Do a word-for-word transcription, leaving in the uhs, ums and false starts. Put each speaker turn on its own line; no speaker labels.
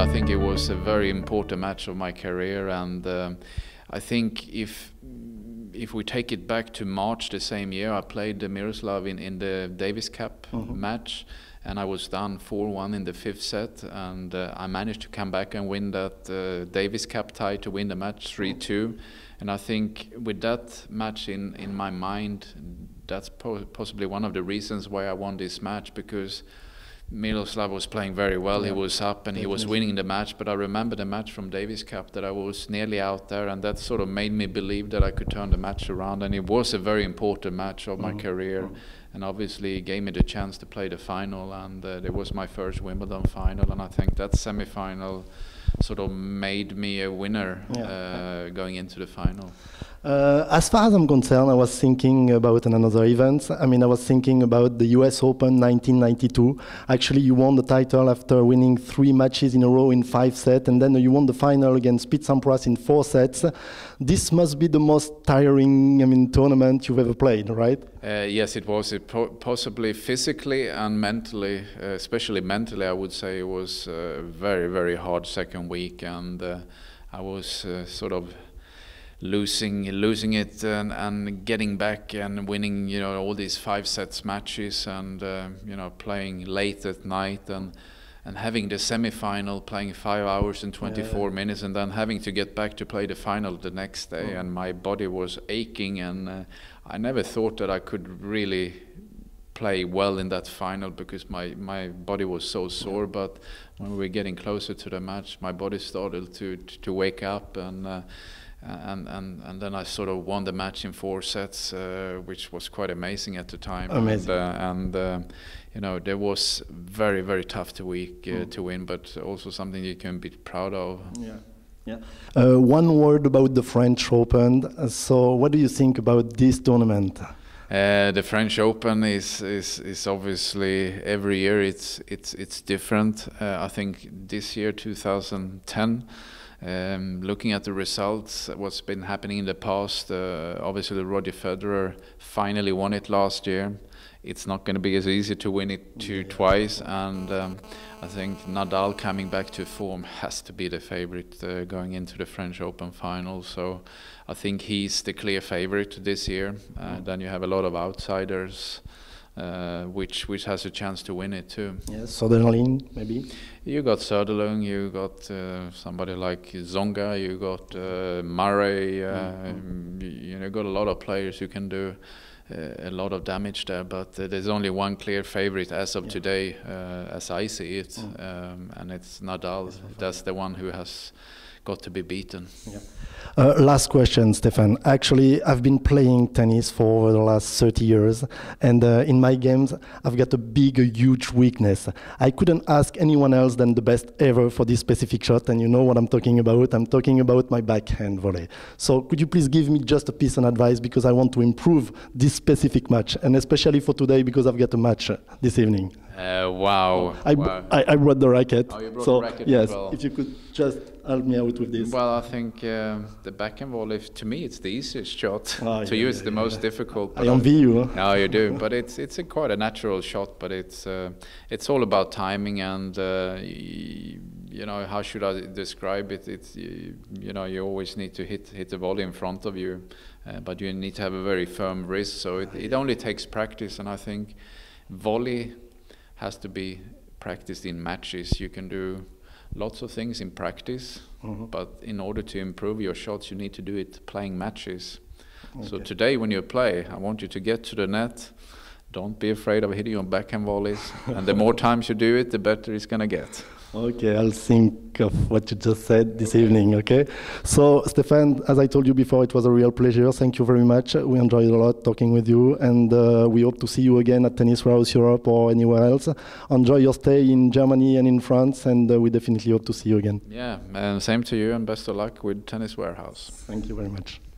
think it was a very important match of my career, and um, I think if if we take it back to March the same year, I played Miroslav in, in the Davis Cup mm-hmm. match, and I was down four one in the fifth set, and uh, I managed to come back and win that uh, Davis Cup tie to win the match three two. And I think with that match in, in my mind, that's po possibly one of the reasons why I won this match, because Miroslav was playing very well. Yeah. He was up and Definitely. He was winning the match, but I remember the match from Davis Cup that I was nearly out there, and that sort of made me believe that I could turn the match around, and it was a very important match of my mm-hmm. career, mm-hmm. and obviously it gave me the chance to play the final, and uh, it was my first Wimbledon final, and I think that semi-final sort of made me a winner yeah. uh, going into the final.
Uh, as far as I'm concerned, I was thinking about another event. I mean, I was thinking about the U S Open nineteen ninety-two. Actually, you won the title after winning three matches in a row in five sets, and then you won the final against Pete Sampras in four sets. This must be the most tiring, I mean, tournament you've ever played, right?
Uh, yes, it was. It po possibly physically and mentally, uh, especially mentally, I would say it was a very, very hard second week, and uh, I was uh, sort of losing losing it and, and getting back and winning, you know, all these five sets matches, and uh, you know, playing late at night, and and having the semi-final, playing five hours and twenty-four yeah. minutes, and then having to get back to play the final the next day, oh. and my body was aching, and uh, I never thought that I could really play well in that final, because my my body was so sore. Yeah. But when we were getting closer to the match, my body started to to, to wake up, and uh, And, and and then I sort of won the match in four sets, uh, which was quite amazing at the time.
Amazing.
And, uh, and uh, you know, there was very very tough to week uh, mm. to win, but also something you can be proud of.
Yeah. Yeah. Uh, one word about the French Open. So, what do you think about this tournament?
Uh, the French Open is is is obviously every year it's it's it's different. Uh, I think this year, two thousand ten. Um, looking at the results, what's been happening in the past, uh, obviously Roger Federer finally won it last year. It's not going to be as easy to win it two yeah. twice, and um, I think Nadal coming back to form has to be the favorite uh, going into the French Open final. So I think he's the clear favorite this year. Uh, mm. Then you have a lot of outsiders, Uh, which which has a chance to win it too.
Yes, Söderling maybe.
You got Söderling, you got uh, somebody like Zonga, you got uh, Murray. Uh, mm-hmm. You know, got a lot of players who can do uh, a lot of damage there. But uh, there's only one clear favorite as of yeah. today, uh, as I see it, mm. um, and it's Nadal. Yes, that's the one who has got to be beaten.
Yeah. Uh, last question, Stefan. Actually, I've been playing tennis for over the last thirty years, and uh, in my games, I've got a big, a huge weakness. I couldn't ask anyone else than the best ever for this specific shot, and you know what I'm talking about. I'm talking about my backhand volley. So could you please give me just a piece of advice, because I want to improve this specific match, and especially for today, because I've got a match uh, this evening.
Uh, wow.
I,
wow.
I, I brought the racket.
Oh, you brought
so
the racket
yes,
as well.
If you could just help me out with this.
Well, I think uh, the backhand volley, to me, it's the easiest shot.
Oh,
to
yeah,
you, it's
yeah,
the
yeah.
most difficult.
I envy you. Huh?
No, you do, but it's it's a quite a natural shot. But it's uh, it's all about timing, and uh, you know, how should I describe it? It's you, you know, you always need to hit hit the volley in front of you, uh, but you need to have a very firm wrist. So it it only takes practice, and I think volley has to be practiced in matches. You can do lots of things in practice, mm-hmm. but in order to improve your shots, you need to do it playing matches. Okay. So today when you play, I want you to get to the net. Don't be afraid of hitting your backhand volleys. And the more times you do it, the better it's going to get.
Okay, I'll think of what you just said this okay. evening, okay? So, Stefan, as I told you before, it was a real pleasure. Thank you very much. We enjoyed a lot talking with you, and uh, we hope to see you again at Tennis Warehouse Europe or anywhere else. Enjoy your stay in Germany and in France, and uh, we definitely hope to see you again.
Yeah, and same to you, and best of luck with Tennis Warehouse.
Thank you very much.